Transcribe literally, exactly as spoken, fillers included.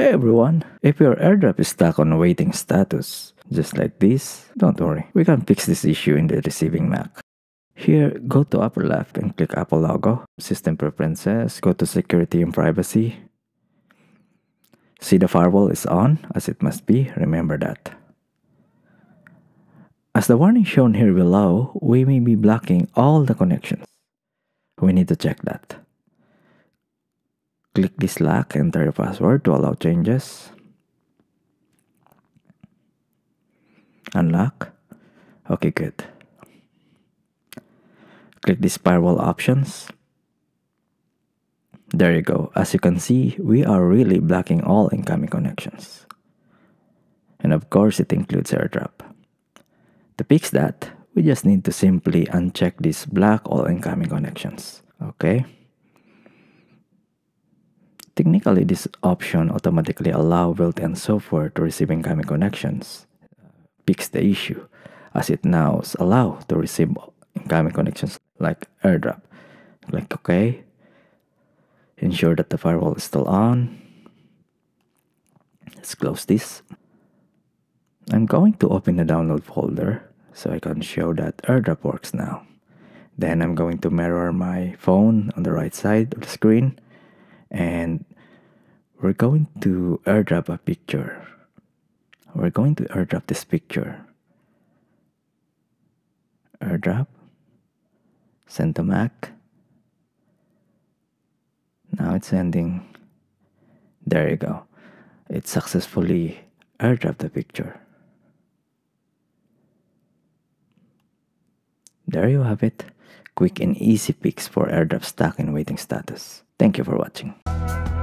Hey everyone, if your airdrop is stuck on waiting status, just like this, don't worry, we can fix this issue in the receiving Mac. Here, go to upper left and click Apple logo, System Preferences, go to Security and Privacy. See the firewall is on, as it must be, remember that. As the warning shown here below, we may be blocking all the connections. We need to check that. Click this lock, enter your password to allow changes. Unlock. Okay, good. Click this firewall options. There you go. As you can see, we are really blocking all incoming connections. And of course, it includes airdrop. To fix that, we just need to simply uncheck this block all incoming connections. Okay? Technically, this option automatically allows built-in software to receive incoming connections. Fix the issue, as it now allows to receive incoming connections like airdrop. Click OK. Ensure that the firewall is still on. Let's close this. I'm going to open the download folder so I can show that airdrop works now. Then I'm going to mirror my phone on the right side of the screen. And we're going to airdrop a picture. We're going to airdrop this picture. Airdrop. Send to Mac. Now it's sending. There you go. It successfully airdropped the picture. There you have it. Quick and easy fix for airdrop stuck in waiting status. Thank you for watching.